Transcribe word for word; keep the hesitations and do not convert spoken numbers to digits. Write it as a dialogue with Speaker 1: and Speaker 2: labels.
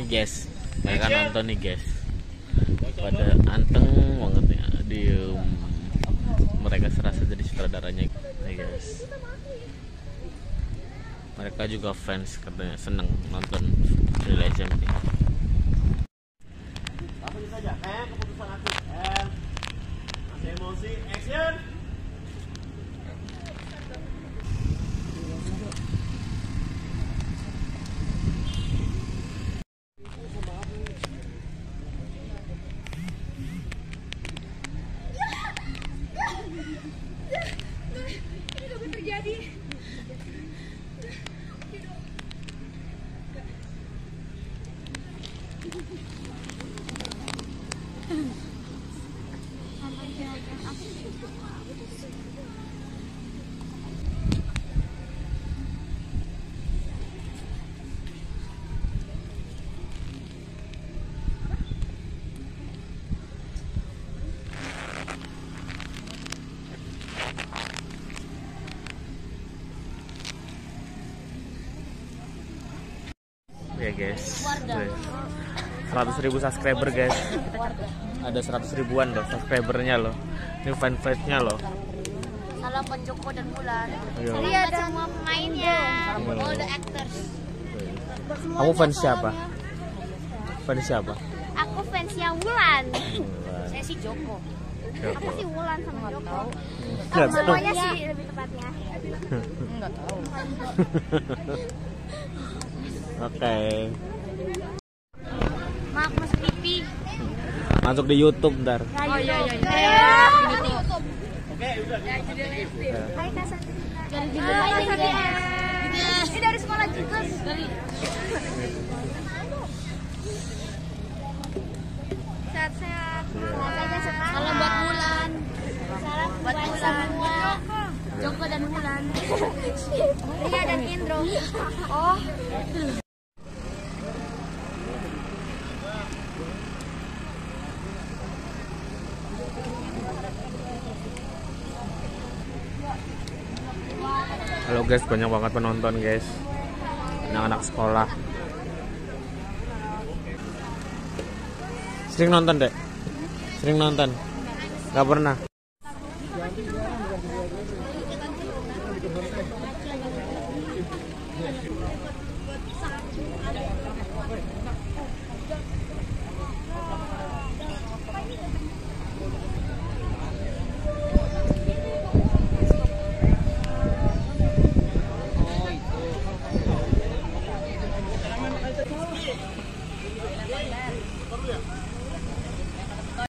Speaker 1: guys, mereka nonton nih guys, pada anteng banget ya, diem. Mereka serasa jadi sutradaranya nih guys. Mereka juga fans, katanya seneng nonton Real S M P.
Speaker 2: Apa saja, kayak keputusan aku. And masih emosi, action.
Speaker 3: Ini gak bisa terjadi.
Speaker 1: Ya guys, seratus ribu subscriber guys. Ada seratus ribuan loh subscribernya loh. Ini fanpage-nya loh.
Speaker 3: Salam buat Joko dan Bulan.
Speaker 1: Iya.
Speaker 3: Lihat semua pemainnya, all the actors.
Speaker 1: Kamu fans siapa? Fans siapa?
Speaker 3: Aku fansnya Wulan.
Speaker 1: Wulan.
Speaker 3: Saya sih Joko.
Speaker 1: Joko.
Speaker 3: Aku sih Wulan sama Joko.
Speaker 1: Nggak tahu.
Speaker 3: Semuanya sih lebih tepatnya.
Speaker 4: Enggak tahu.
Speaker 1: Oke.
Speaker 3: Mak masuk T V.
Speaker 1: Masuk di YouTube ntar.
Speaker 3: Oh iya iya.
Speaker 4: Ini
Speaker 3: YouTube.
Speaker 2: Oke, udah.
Speaker 3: Hai Kak Santina. Dari di mana? Ini dari sekolah juga. Dari sehat-sehat. Salam buat Bulan. Salam buat Bulan. Joko dan Bulan. Ria dan Indro. Oh.
Speaker 1: Halo guys, banyak banget penonton guys. Anak-anak sekolah. Sering nonton dek? Sering nonton? Gak pernah?
Speaker 2: Perlu ya?